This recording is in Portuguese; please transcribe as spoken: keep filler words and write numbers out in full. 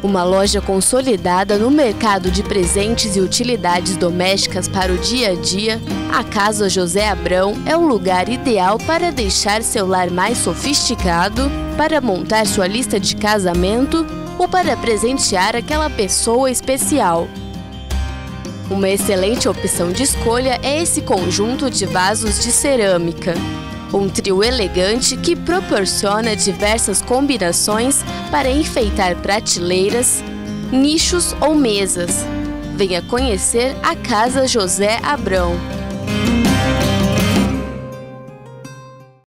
Uma loja consolidada no mercado de presentes e utilidades domésticas para o dia a dia, a Casa José Abrão é o lugar ideal para deixar seu lar mais sofisticado, para montar sua lista de casamento ou para presentear aquela pessoa especial. Uma excelente opção de escolha é esse conjunto de vasos de cerâmica. Um trio elegante que proporciona diversas combinações para enfeitar prateleiras, nichos ou mesas. Venha conhecer a Casa José Abrão.